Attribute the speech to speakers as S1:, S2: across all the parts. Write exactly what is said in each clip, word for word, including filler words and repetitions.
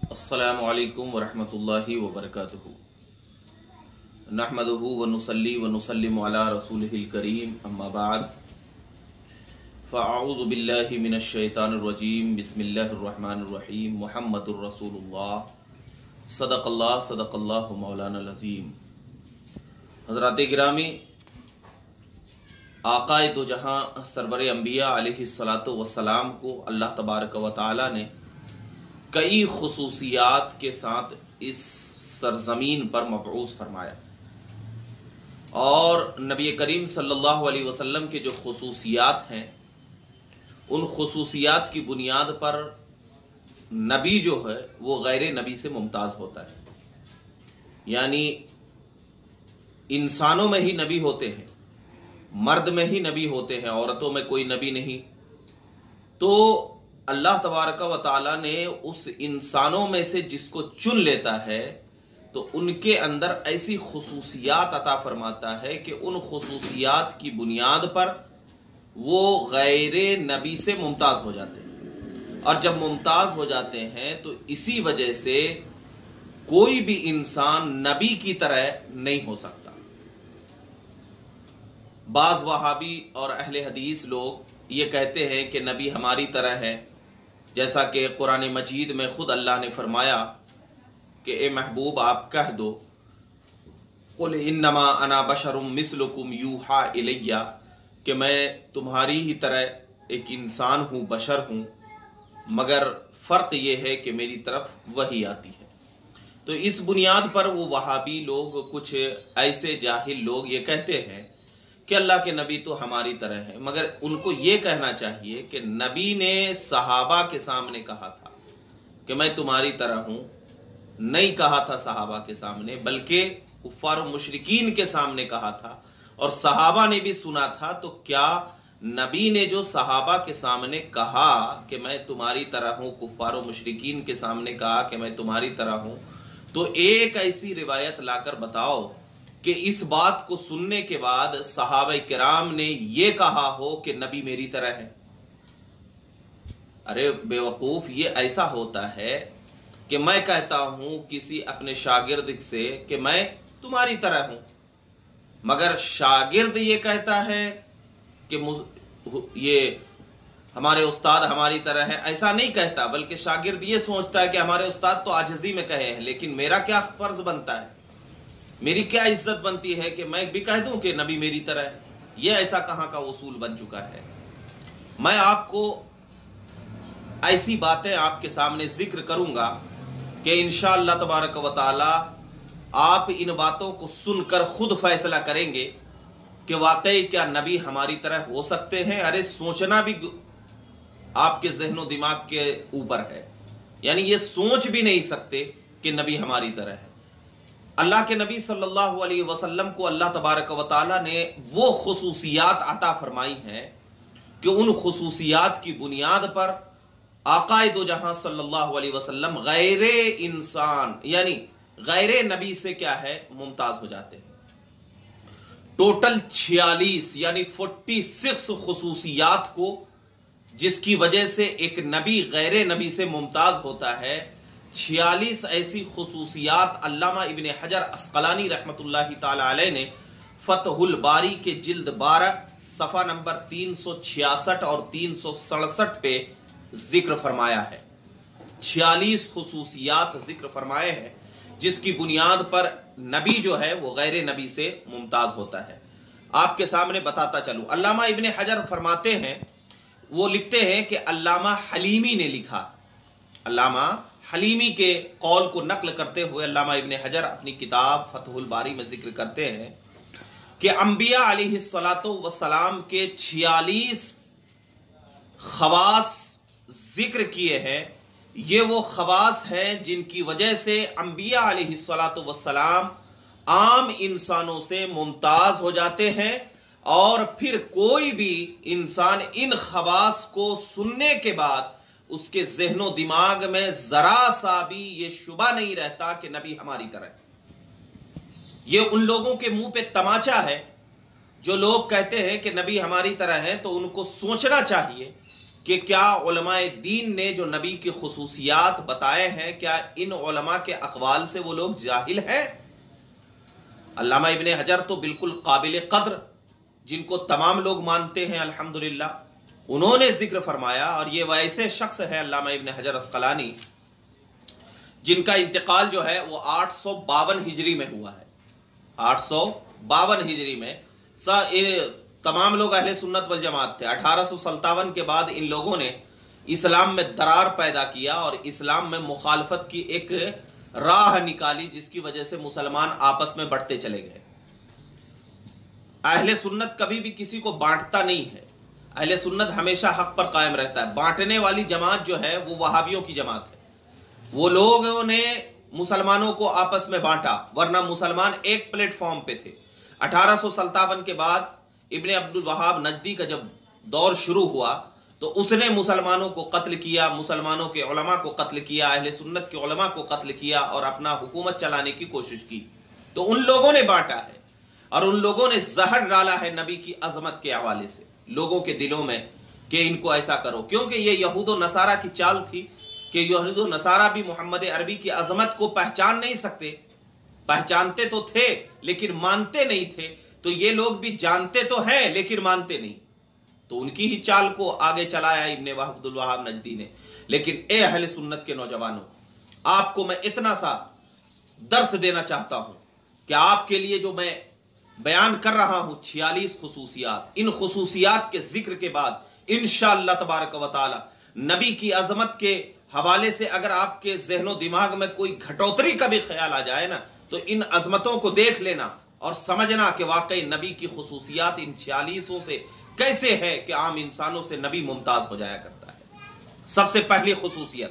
S1: अस्सलामु अलैकुम वरहमतुल्लाहि वबरकातुहू। नहमदुहू व नुसल्ली व नुसल्लिमु अला रसूलिहिल करीम, अम्मा बाद, फ़अऊज़ु बिल्लाहि मिनश शैतानिर रजीम, बिस्मिल्लाहिर रहमानिर रहीम, मुहम्मदुर रसूलुल्लाह, सदक़ल्लाह सदक़ल्लाहु मौलानाल अज़ीम। हज़रात गिरामी, आक़ाए दो जहां सरवर अंबिया अलैहिस्सलातु वस्सलाम को अल्लाह तबारक व तआला ने कई खुसूसियात के साथ इस सरजमीन पर मबऊस फरमाया, और नबी करीम सल्लल्लाहु अलैहि वसल्लम के जो खुसूसियात हैं, उन खुसूसियात की बुनियाद पर नबी जो है वो गैर नबी से मुमताज़ होता है। यानी इंसानों में ही नबी होते हैं, मर्द में ही नबी होते हैं, औरतों में कोई नबी नहीं। तो अल्लाह तबारक व तआला ने उस इंसानों में से जिसको चुन लेता है तो उनके अंदर ऐसी खुसूसियात अता फरमाता है कि उन खुसूसियात की बुनियाद पर वो गैर नबी से मुमताज़ हो जाते हैं। और जब मुमताज़ हो जाते हैं तो इसी वजह से कोई भी इंसान नबी की तरह नहीं हो सकता। बाज़ वहाबी और अहले हदीस लोग ये कहते हैं कि नबी हमारी तरह है, जैसा कि कुरान मजीद में खुद अल्लाह ने फरमाया कि ए महबूब आप कह दो, कुल इन्नमा अना बशरुम मिस्लुकुम यूहा इलैया, कि मैं तुम्हारी ही तरह एक इंसान हूँ, बशर हूँ, मगर फ़र्क ये है कि मेरी तरफ वही आती है। तो इस बुनियाद पर वो वहाबी लोग, कुछ ऐसे जाहिल लोग ये कहते हैं कि अल्लाह के नबी तो हमारी तरह है, मगर उनको ये कहना चाहिए कि नबी ने सहाबा के सामने कहा था कि मैं तुम्हारी तरह हूँ, नहीं कहा था सहाबा के सामने, बल्कि कुफ्फार और मुशरिकीन के सामने कहा था, और सहाबा ने भी सुना था। तो क्या नबी ने जो सहाबा के सामने कहा कि मैं तुम्हारी तरह हूँ, कुफ्फार और मुशरिकीन के सामने कहा कि मैं तुम्हारी तरह हूँ, तो एक ऐसी रिवायत लाकर बताओ कि इस बात को सुनने के बाद सहाबा किराम ने यह कहा हो कि नबी मेरी तरह है। अरे बेवकूफ, ये ऐसा होता है कि मैं कहता हूं किसी अपने शागिर्द से कि मैं तुम्हारी तरह हूं, मगर शागिर्द ये कहता है कि ये हमारे उस्ताद हमारी तरह है, ऐसा नहीं कहता, बल्कि शागिर्द ये सोचता है कि हमारे उस्ताद तो आजिज़ी में कहे हैं, लेकिन मेरा क्या फर्ज बनता है, मेरी क्या इज्जत बनती है कि मैं भी कह दूं कि नबी मेरी तरह है। ये ऐसा कहाँ का उसूल बन चुका है। मैं आपको ऐसी बातें आपके सामने जिक्र करूंगा कि इंशाअल्लाह तबारक व तआला आप इन बातों को सुनकर खुद फैसला करेंगे कि वाकई क्या नबी हमारी तरह हो सकते हैं। अरे सोचना भी आपके ज़हन और दिमाग के ऊपर है, यानी ये सोच भी नहीं सकते कि नबी हमारी तरह है। अल्लाह के नबी सल्लल्लाहु अलैहि वसल्लम को अल्लाह तबारक व तआला ने वो खुसूसियात अता फरमाई हैं कि उन खुसूसियात की बुनियाद पर आक़ाए दो जहां सल्लल्लाहु अलैहि वसल्लम गैर इंसान यानी गैर नबी से क्या है, मुमताज हो जाते हैं। टोटल छियालीस यानी छियालीस खुसूसियात को, जिसकी वजह से एक नबी गैर नबी से मुमताज होता है, छियालीस ऐसी खुसूसियात अल्लामा इब्न हजर अस्क़लानी रहमतुल्लाहि ताला अलैह ने फतहुल बारी के जिल्द बारह सफ़ा नंबर तीन सौ छियासठ और तीन सौ सड़सठ पे जिक्र फरमाया है। छियालीस खुसूसियात जिक्र फरमाए हैं जिसकी बुनियाद पर नबी जो है वो गैर नबी से मुमताज होता है। आपके सामने बताता चलूं, अल्लामा इब्न हजर फरमाते हैं, वो लिखते हैं कि अल्लामा हलीमी ने लिखा, अल्लामा हलीमी के कौल को नकल करते हुए अल्लामा इब्न हजर अपनी किताब फतहुल बारी में जिक्र करते हैं कि अंबिया अलैहिस्सलातु वस्सलाम के छियालीस खवास जिक्र किए हैं। ये वो खवास हैं जिनकी वजह से अंबिया अलैहिस्सलातु वस्सलाम आम इंसानों से मुमताज हो जाते हैं, और फिर कोई भी इंसान इन खवास को सुनने के बाद उसके ज़हनो दिमाग में जरा सा भी ये शुबा नहीं रहता कि नबी हमारी तरह। ये उन लोगों के मुंह पे तमाचा है जो लोग कहते हैं कि नबी हमारी तरह हैं। तो उनको सोचना चाहिए کہ کیا علماء دین نے جو نبی کی خصوصیات بتائے ہیں کیا ان علماء کے اقوال سے وہ لوگ جاہل ہیں؟ علامہ ابن حجر تو بالکل قابل قدر، جن کو تمام لوگ مانتے ہیں الحمدللہ، انہوں نے ذکر فرمایا، اور یہ ویسے شخص ہے علامہ ابن حجر عسقلانی جن کا انتقال جو ہے وہ آٹھ سو باون ہجری میں ہوا ہے، آٹھ سو باون ہجری میں۔ تمام لوگ اہل سنت والجماعت تھے۔ اٹھارہ سو ستاون کے بعد ان لوگوں نے اسلام میں درار پیدا کیا اور اسلام میں مخالفت کی ایک راہ نکالی، جس کی وجہ سے مسلمان آپس میں بٹتے چلے گئے۔ اہل سنت کبھی بھی کسی کو بانٹتا نہیں ہے، اہل سنت ہمیشہ حق پر قائم رہتا ہے۔ بانٹنے والی جماعت جو ہے وہ وہابیوں کی جماعت ہے، وہ لوگوں نے مسلمانوں کو آپس میں بانٹا، ورنہ مسلمان ایک پلیٹ فارم پہ تھے۔ اٹھارہ سو ستاون کے بعد ابن عبد الوہاب نجدی کا جب دور شروع ہوا تو اس نے مسلمانوں کو قتل کیا، مسلمانوں کے علماء کو قتل کیا، اہل سنت کے علماء کو قتل کیا اور اپنا حکومت چلانے کی کوشش کی۔ تو ان لوگوں نے بانٹا ہے اور ان لوگوں نے زہر ڈالا ہے نبی کی عظمت کے حوالے سے لوگوں کے دلوں میں کہ ان کو ایسا کرو، کیونکہ یہ یہود و نصارہ کی چال تھی کہ یہود و نصارہ بھی محمد عربی کی عظمت کو پہچان نہیں سکتے، پہچانتے تو تھے لیکن مانتے نہیں تھے، تو یہ لوگ بھی جانتے تو ہیں لیکن مانتے نہیں، تو ان کی ہی چال کو آگے چلایا ابن عبد الوہاب نجدی نے۔ لیکن اے اہل سنت کے نوجوانوں، آپ کو میں اتنا سا درس دینا چاہتا ہوں کہ آپ کے لیے جو میں بیان کر رہا ہوں چھیالیس خصوصیات، ان خصوصیات کے ذکر کے بعد انشاءاللہ تبارک و تعالی نبی کی عظمت کے حوالے سے اگر آپ کے ذہن و دماغ میں کوئی گھٹوتری کا بھی خیال آ جائے نا تو ان عظمتوں کو دیکھ لینا اور سمجھنا کہ واقعی نبی کی خصوصیات ان چھیالیسوں سے کیسے ہے کہ عام انسانوں سے نبی ممتاز ہو جایا کرتا ہے۔ سب سے پہلی خصوصیت،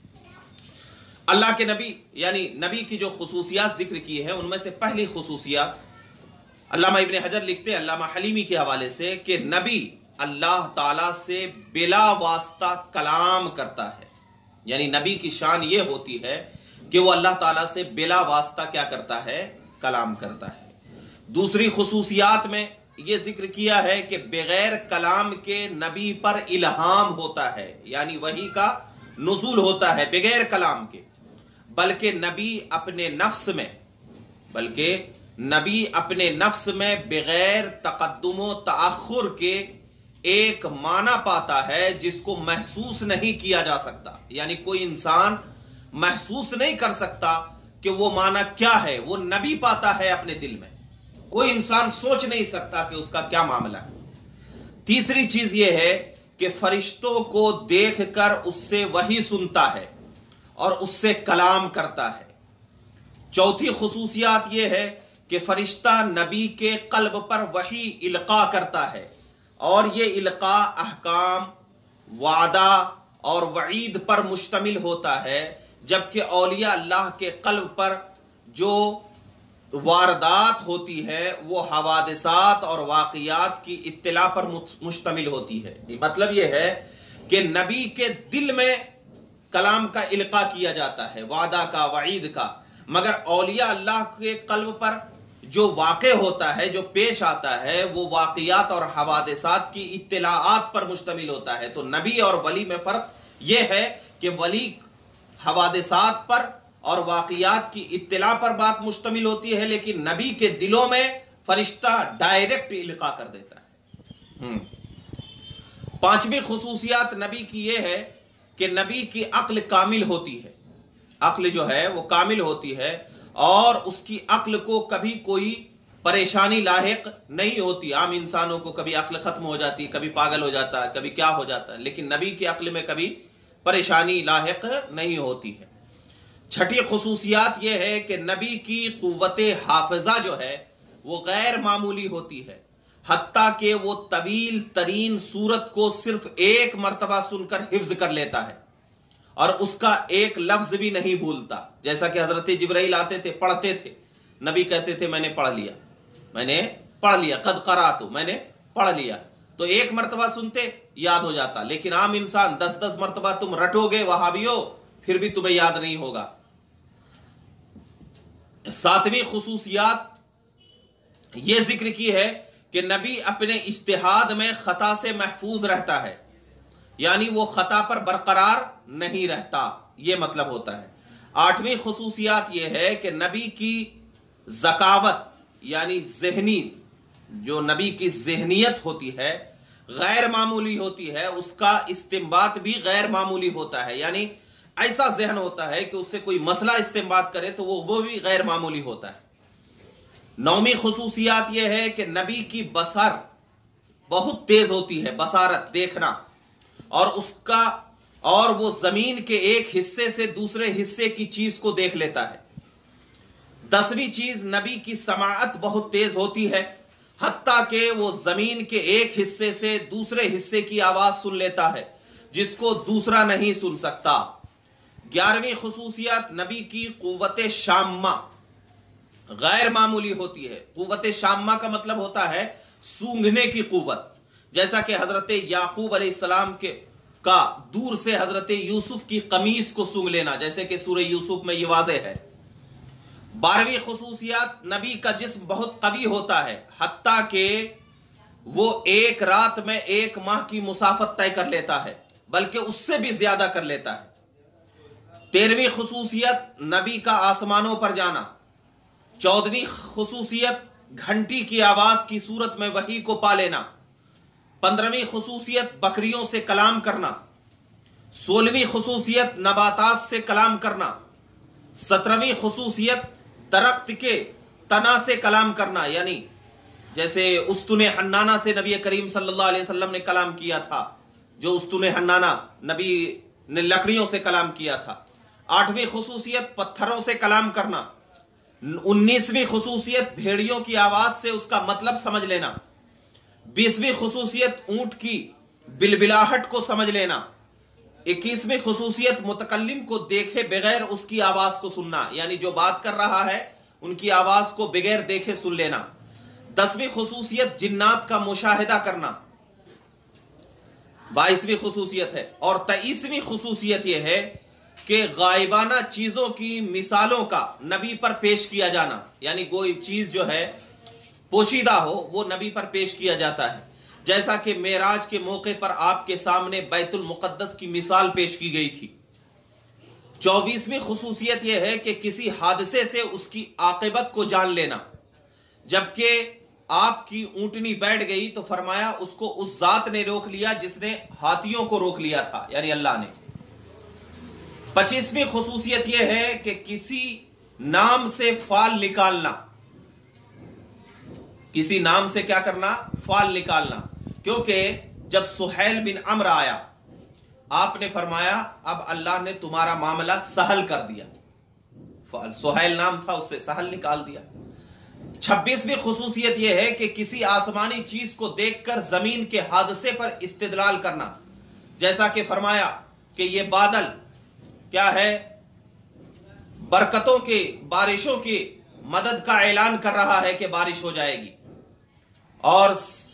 S1: اللہ کے نبی یعنی نبی کی جو خصوصیات ذکر کی ہیں ان میں سے پہلی خصوصیات علامہ ابن حجر لکھتے ہیں علامہ حلیمی کے حوالے سے کہ نبی اللہ تعالیٰ سے بلا واسطہ کلام کرتا ہے، یعنی نبی کی شان یہ ہوتی ہے کہ وہ اللہ تعالیٰ سے بلا واسطہ کیا کرتا ہے؟ کلام کرتا ہے۔ دوسری خصوصیات میں یہ ذکر کیا ہے کہ بغیر کلام کے نبی پر الہام ہوتا ہے، یعنی وحی کا نزول ہوتا ہے بغیر کلام کے، بلکہ نبی اپنے نفس میں بلکہ نبی اپنے نفس میں بغیر تقدم و تاخر کے ایک معنی پاتا ہے جس کو محسوس نہیں کیا جا سکتا، یعنی کوئی انسان محسوس نہیں کر سکتا کہ وہ معنی کیا ہے، وہ نبی پاتا ہے اپنے دل میں، کوئی انسان سوچ نہیں سکتا کہ اس کا کیا معاملہ ہے۔ تیسری چیز یہ ہے کہ فرشتوں کو دیکھ کر اس سے وحی سنتا ہے اور اس سے کلام کرتا ہے۔ چوتھی خصوصیات یہ ہے کہ فرشتہ نبی کے قلب پر وحی القاء کرتا ہے اور یہ القاء احکام، وعدہ اور وعید پر مشتمل ہوتا ہے، جبکہ اولیاء اللہ کے قلب پر جو واردات ہوتی ہے وہ حوادثات اور واقعات کی اطلاع پر مشتمل ہوتی ہے۔ مطلب یہ ہے کہ نبی کے دل میں کلام کا القاء کیا جاتا ہے، وعدہ کا، وعید کا، مگر اولیاء اللہ کے قلب پر جو واقع ہوتا ہے، جو پیش آتا ہے، وہ واقعات اور حوادثات کی اطلاعات پر مشتمل ہوتا ہے۔ تو نبی اور ولی میں فرق یہ ہے کہ ولی حوادثات پر اور واقعات کی اطلاع پر بات مشتمل ہوتی ہے، لیکن نبی کے دلوں میں فرشتہ ڈائریکٹ القاء کر دیتا ہے۔ پانچویں خصوصیات نبی کی یہ ہے کہ نبی کی عقل کامل ہوتی ہے، عقل جو ہے وہ کامل ہوتی ہے اور اس کی عقل کو کبھی کوئی پریشانی لاحق نہیں ہوتی۔ عام انسانوں کو کبھی عقل ختم ہو جاتی، کبھی پاگل ہو جاتا ہے، کبھی کیا ہو جاتا ہے، لیکن نبی کی عقل میں کبھی پریشانی لاحق نہیں ہوتی ہے۔ چھٹی خصوصیات یہ ہے کہ نبی کی قوت حافظہ جو ہے وہ غیر معمولی ہوتی ہے، حتیٰ کہ وہ طویل ترین سورت کو صرف ایک مرتبہ سن کر حفظ کر لیتا ہے اور اس کا ایک لفظ بھی نہیں بھولتا۔ جیسا کہ حضرت جبرائیل آتے تھے، پڑھتے تھے، نبی کہتے تھے میں نے پڑھ لیا، میں نے پڑھ لیا، قد قرأت، میں نے پڑھ لیا، تو ایک مرتبہ سنتے یاد ہو جاتا، لیکن عام انسان دس دس مرتبہ تم رٹو گے وہابیو پھر بھی تمہیں یاد نہیں ہوگا۔ ساتویں خصوصیات یہ ذکر کی ہے کہ نبی اپنے اجتہاد میں خطا سے محفوظ رہتا ہے، یعنی وہ خطا پر برقرار نہیں رہتا، یہ مطلب ہوتا ہے۔ آٹھویں خصوصیات یہ ہے کہ نبی کی ذکاوت یعنی ذہنی، جو نبی کی ذہنیت ہوتی ہے غیر معمولی ہوتی ہے، اس کا استنباط بھی غیر معمولی ہوتا ہے، یعنی ایسا ذہن ہوتا ہے کہ اس سے کوئی مسئلہ استنباط کرے تو وہ وہ بھی غیر معمولی ہوتا ہے۔ نویں خصوصیات یہ ہے کہ نبی کی بصر بہت تیز ہوتی ہے، بصارت دیکھنا، اور اس کا اور وہ زمین کے ایک حصے سے دوسرے حصے کی چیز کو دیکھ لیتا ہے۔ دسویں چیز، نبی کی سماعت بہت تیز ہوتی ہے، حتیٰ کہ وہ زمین کے ایک حصے سے دوسرے حصے کی آواز سن لیتا ہے جس کو دوسرا نہیں سن سکتا۔ گیارہویں خصوصیات، نبی کی قوت شامہ غیر معمولی ہوتی ہے۔ قوت شامہ کا مطلب ہوتا ہے سونگھنے کی قوت، جیسا کہ حضرت یعقوب علیہ السلام کے کا دور سے حضرت یوسف کی قمیص کو سونگھ لینا، جیسے کہ سورہ یوسف میں یہ واضح ہے۔ بارہویں خصوصیات، نبی کا جسم بہت قوی ہوتا ہے، حتیٰ کہ وہ ایک رات میں ایک ماہ کی مسافت طے کر لیتا ہے، بلکہ اس سے بھی زیادہ کر لیتا ہے۔ تیرہویں خصوصیت، نبی کا آسمانوں پر جانا۔ چودہویں خصوصیت، گھنٹی کی آواز کی صورت میں وحی کو پا لینا۔ پندرہویں خصوصیت، بکریوں سے کلام کرنا۔ سولہویں خصوصیت، نباتات سے کلام کرنا۔ سترہویں خصوصیت، درخت کے تنا سے کلام کرنا، یعنی جیسے استن حنانہ سے نبی کریم صلی اللہ علیہ وسلم نے کلام کیا تھا، جو استن حنانہ نبی نے لکڑیوں سے کلام کیا تھا۔ آٹھویں خصوصیت، پتھروں سے کلام کرنا۔ انیسویں خصوصیت، بھیڑیوں کی آواز سے اس کا مطلب سمجھ لینا۔ بیسویں خصوصیت، اونٹ کی بلبلاہٹ کو سمجھ لینا۔ اکیسویں خصوصیت، متکلم کو دیکھے بغیر اس کی آواز کو سننا، یعنی جو بات کر رہا ہے ان کی آواز کو بغیر دیکھے سن لینا۔ دسویں خصوصیت، جنات کا مشاہدہ کرنا۔ بائیسویں خصوصیت ہے۔ اور تئیسویں خصوصیت یہ ہے کہ غائبانہ چیزوں کی مثالوں کا نبی پر پیش کیا جانا، یعنی کوئی چیز جو ہے پوشیدہ ہو وہ نبی پر پیش کیا جاتا ہے، جیسا کہ معراج کے موقع پر آپ کے سامنے بیت المقدس کی مثال پیش کی گئی تھی۔ چوبیسویں خصوصیت یہ ہے کہ کسی حادثے سے اس کی عاقبت کو جان لینا۔ جبکہ آپ کی اونٹنی بیٹھ گئی تو فرمایا اس کو اس ذات نے روک لیا جس نے ہاتھیوں کو روک لیا تھا، یعنی اللہ نے۔ پچیسویں خصوصیت یہ ہے کہ کسی نام سے فال نکالنا، کسی نام سے کیا کرنا؟ فال نکالنا، کیونکہ جب سہیل بن عمرو آیا آپ نے فرمایا اب اللہ نے تمہارا معاملہ سہل کر دیا، سہیل نام تھا اس سے سہل نکال دیا۔ چھبیسویں خصوصیت یہ ہے کہ کسی آسمانی چیز کو دیکھ کر زمین کے حادثے پر استدلال کرنا، جیسا کہ فرمایا کہ یہ بادل کیا ہے؟ برکتوں کے، بارشوں کی مدد کا اعلان کر رہا ہے کہ بارش ہو جائے گی۔ اور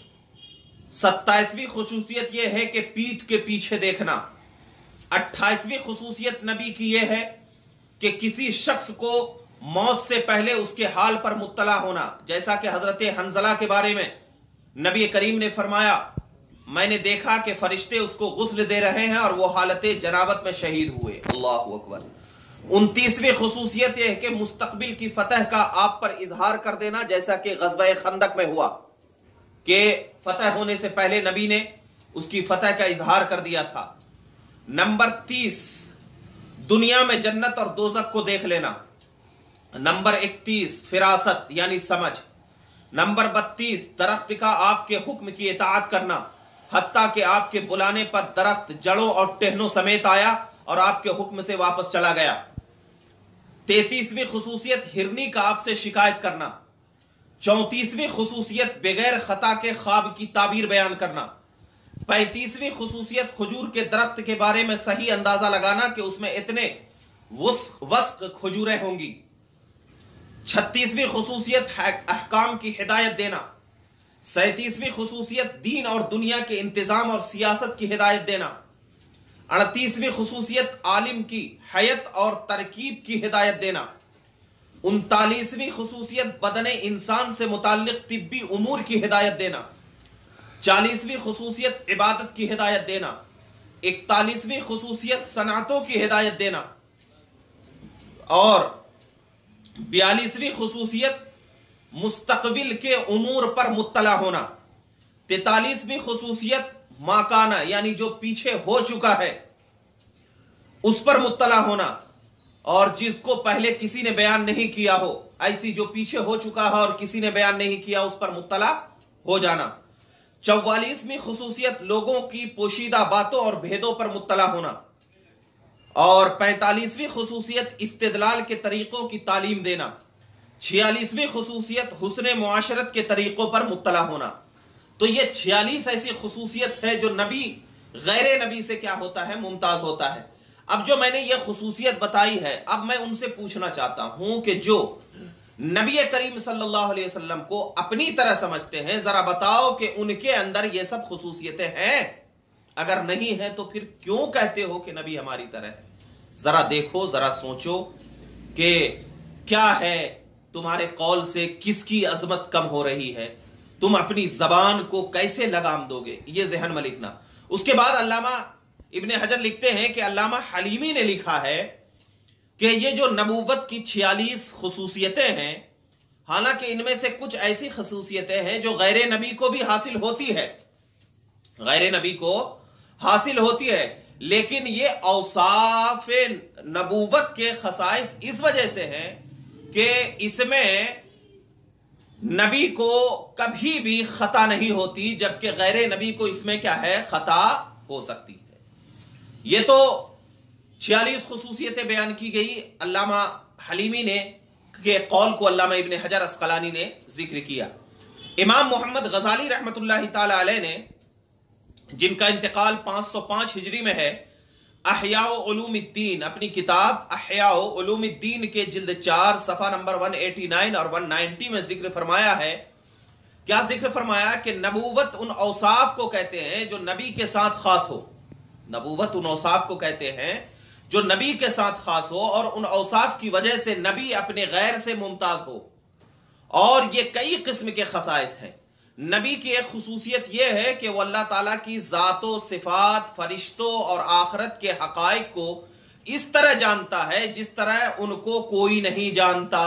S1: ستائیسویں خصوصیت یہ ہے کہ پیٹھ کے پیچھے دیکھنا۔ اٹھائیسویں خصوصیت نبی کی یہ ہے کہ کسی شخص کو موت سے پہلے اس کے حال پر مطلع ہونا، جیسا کہ حضرت حنظلہ کے بارے میں نبی کریم نے فرمایا میں نے دیکھا کہ فرشتے اس کو غسل دے رہے ہیں اور وہ حالت جنابت میں شہید ہوئے۔ اللہ اکبر۔ انتیسویں خصوصیت یہ ہے کہ مستقبل کی فتح کا آپ پر اظہار کر دینا، جیسا کہ غزوہ خندق میں ہوا کہ فتح ہونے سے پہلے نبی نے اس کی فتح کا اظہار کر دیا تھا۔ نمبر تیس، دنیا میں جنت اور دوزخ کو دیکھ لینا۔ نمبر اکتیس، فراست یعنی سمجھ۔ نمبر بتیس، درخت کا آپ کے حکم کی اطاعت کرنا، حتیٰ کہ آپ کے بلانے پر درخت جڑوں اور ٹہنوں سمیت آیا اور آپ کے حکم سے واپس چلا گیا۔ تینتیسویں خصوصیت، ہرنی کا آپ سے شکایت کرنا۔ چونتیسویں خصوصیت، بغیر خطا کے خواب کی تعبیر بیان کرنا۔ پینتیسویں خصوصیت، کھجور کے درخت کے بارے میں صحیح اندازہ لگانا کہ اس میں اتنے وسق وسق کھجوریں ہوں گی۔ چھتیسویں خصوصیت، احکام کی ہدایت دینا۔ سینتیسویں خصوصیت، دین اور دنیا کے انتظام اور سیاست کی ہدایت دینا۔ اڑتیسویں خصوصیت، عالم کی حیت اور ترکیب کی ہدایت دینا۔ انتالیسویں خصوصیت، بدن انسان سے متعلق طبی امور کی ہدایت دینا۔ چالیسویں خصوصیت، عبادت کی ہدایت دینا۔ اکتالیسویں خصوصیت صنعتوں کی ہدایت دینا، اور بیالیسویں خصوصیت مستقبل کے امور پر مطلع ہونا، تینتالیسویں خصوصیت ماکانہ یعنی جو پیچھے ہو چکا ہے اس پر مطلع ہونا، اور جس کو پہلے کسی نے بیان نہیں کیا ہو، ایسی جو پیچھے ہو چکا ہے اور کسی نے بیان نہیں کیا اس پر مطلع ہو جانا۔ چوالیسویں خصوصیت لوگوں کی پوشیدہ باتوں اور بھیدوں پر مطلع ہونا، اور پینتالیسویں خصوصیت استدلال کے طریقوں کی تعلیم دینا، چھیالیسویں خصوصیت حسن معاشرت کے طریقوں پر مطلع ہونا۔ تو یہ چھیالیس ایسی خصوصیت ہے جو نبی غیر نبی سے کیا ہوتا ہے؟ ممتاز ہوتا ہے۔ اب جو میں نے یہ خصوصیت بتائی ہے، اب میں ان سے پوچھنا چاہتا ہوں کہ جو نبی کریم صلی اللہ علیہ وسلم کو اپنی طرح سمجھتے ہیں، ذرا بتاؤ کہ ان کے اندر یہ سب خصوصیتیں ہیں؟ اگر نہیں ہیں تو پھر کیوں کہتے ہو کہ نبی ہماری طرح ہے؟ ذرا دیکھو، ذرا سوچو کہ کیا ہے تمہارے قول سے کس کی عظمت کم ہو رہی ہے، تم اپنی زبان کو کیسے لگام دو گے، یہ ذہن میں لکھنا۔ اس کے بعد علامہ ابن حجر لکھتے ہیں کہ علامہ حلیمی نے لکھا ہے کہ یہ جو نبوت کی چھیالیس خصوصیتیں ہیں، حالانکہ ان میں سے کچھ ایسی خصوصیتیں ہیں جو غیر نبی کو بھی حاصل ہوتی ہے، غیر نبی کو حاصل ہوتی ہے، لیکن یہ اوصاف نبوت کے خصائص اس وجہ سے ہیں کہ اس میں نبی کو کبھی بھی خطا نہیں ہوتی، جبکہ غیر نبی کو اس میں کیا ہے؟ خطا ہو سکتی ہے۔ یہ تو چھیالیس خصوصیتیں بیان کی گئی علامہ حلیمی نے کے قول کو علامہ ابن حجر اسقلانی نے ذکر کیا۔ امام محمد غزالی رحمت اللہ تعالی علیہ نے، جن کا انتقال پانچ سو پانچ ہجری میں ہے، احیاء علوم الدین اپنی کتاب احیاء علوم الدین کے جلد چار صفحہ نمبر ایک سو ننانوے اور ایک سو نوے میں ذکر فرمایا ہے۔ کیا ذکر فرمایا؟ کہ نبوت ان اوصاف کو کہتے ہیں جو نبی کے ساتھ خاص ہو، نبوت ان اوصاف کو کہتے ہیں جو نبی کے ساتھ خاص ہو، اور ان اوصاف کی وجہ سے نبی اپنے غیر سے ممتاز ہو، اور یہ کئی قسم کے خصائص ہیں۔ نبی کی ایک خصوصیت یہ ہے کہ وہ اللہ تعالیٰ کی ذات و صفات، فرشتوں اور آخرت کے حقائق کو اس طرح جانتا ہے جس طرح ان کو کوئی نہیں جانتا،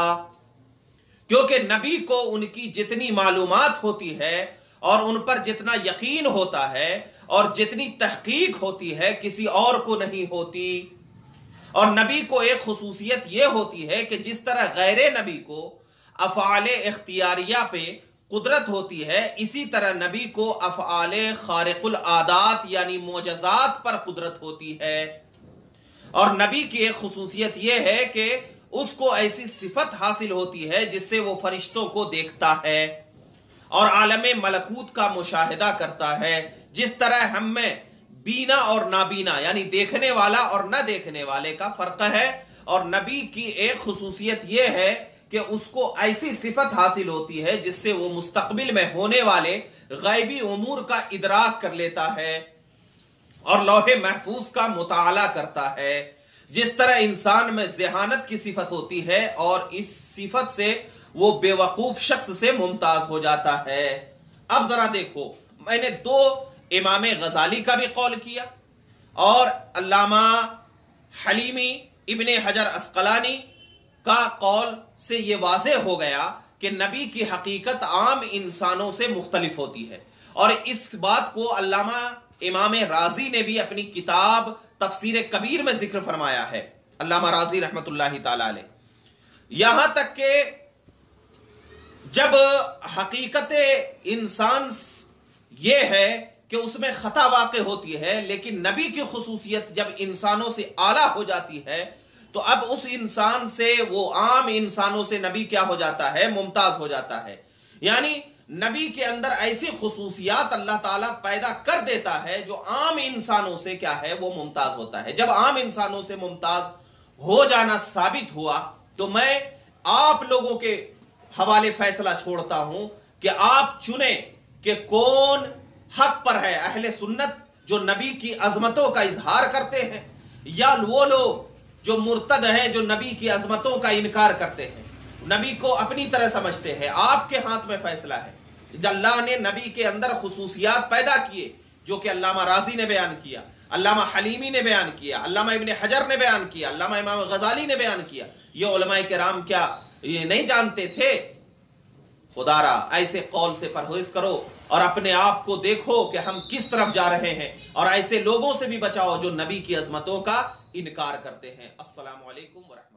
S1: کیونکہ نبی کو ان کی جتنی معلومات ہوتی ہے اور ان پر جتنا یقین ہوتا ہے اور جتنی تحقیق ہوتی ہے کسی اور کو نہیں ہوتی۔ اور نبی کو ایک خصوصیت یہ ہوتی ہے کہ جس طرح غیر نبی کو افعال اختیاریہ پہ قدرت ہوتی ہے، اسی طرح نبی کو افعال خارق العادات یعنی معجزات پر قدرت ہوتی ہے۔ اور نبی کی ایک خصوصیت یہ ہے کہ اس کو ایسی صفت حاصل ہوتی ہے جس سے وہ فرشتوں کو دیکھتا ہے اور عالم ملکوت کا مشاہدہ کرتا ہے، جس طرح ہم میں بینا اور نابینا یعنی دیکھنے والا اور نہ دیکھنے والے کا فرق ہے۔ اور نبی کی ایک خصوصیت یہ ہے کہ اس کو ایسی صفت حاصل ہوتی ہے جس سے وہ مستقبل میں ہونے والے غیبی امور کا ادراک کر لیتا ہے اور لوح محفوظ کا مطالعہ کرتا ہے۔ جس طرح انسان میں ذہانت کی صفت ہوتی ہے اور اس صفت سے وہ بے وقوف شخص سے ممتاز ہو جاتا ہے۔ اب ذرا دیکھو، میں نے دو امام غزالی کا بھی قول کیا اور علامہ حلیمی ابن حجر اسقلانی کا قول سے یہ واضح ہو گیا کہ نبی کی حقیقت عام انسانوں سے مختلف ہوتی ہے، اور اس بات کو علامہ امام رازی نے بھی اپنی کتاب تفسیر کبیر میں ذکر فرمایا ہے، علامہ رازی رحمت اللہ تعالی علیہ۔ یہاں تک کہ جب حقیقت انسان یہ ہے کہ اس میں خطا واقع ہوتی ہے، لیکن نبی کی خصوصیت جب انسانوں سے اعلیٰ ہو جاتی ہے تو اب اس انسان سے، وہ عام انسانوں سے نبی کیا ہو جاتا ہے؟ ممتاز ہو جاتا ہے۔ یعنی نبی کے اندر ایسی خصوصیات اللہ تعالیٰ پیدا کر دیتا ہے جو عام انسانوں سے کیا ہے؟ وہ ممتاز ہوتا ہے۔ جب عام انسانوں سے ممتاز ہو جانا ثابت ہوا تو میں آپ لوگوں کے حوالے فیصلہ چھوڑتا ہوں کہ آپ چنیں کہ کون حق پر ہے، اہل سنت جو نبی کی عظمتوں کا اظہار کرتے ہیں، یا وہ لوگ جو مرتد ہیں جو نبی کی عظمتوں کا انکار کرتے ہیں، نبی کو اپنی طرح سمجھتے ہیں۔ آپ کے ہاتھ میں فیصلہ ہے۔ اللہ نے نبی کے اندر خصوصیات پیدا کیے، جو کہ علامہ رازی نے بیان کیا، علامہ حلیمی نے بیان کیا، علامہ ابن حجر نے بیان کیا، علامہ امام غزالی نے بیان کیا، یہ علماء کرام کیا یہ نہیں جانتے تھے؟ خدا را ایسے قول سے پرہیز کرو اور اپنے آپ کو دیکھو کہ ہم کس طرف جا رہے ہیں، اور ایسے لوگوں سے بھی بچاؤ جو نبی کی عظمتوں کا انکار کرتے ہیں۔ السلام علیکم ورحمۃ اللہ۔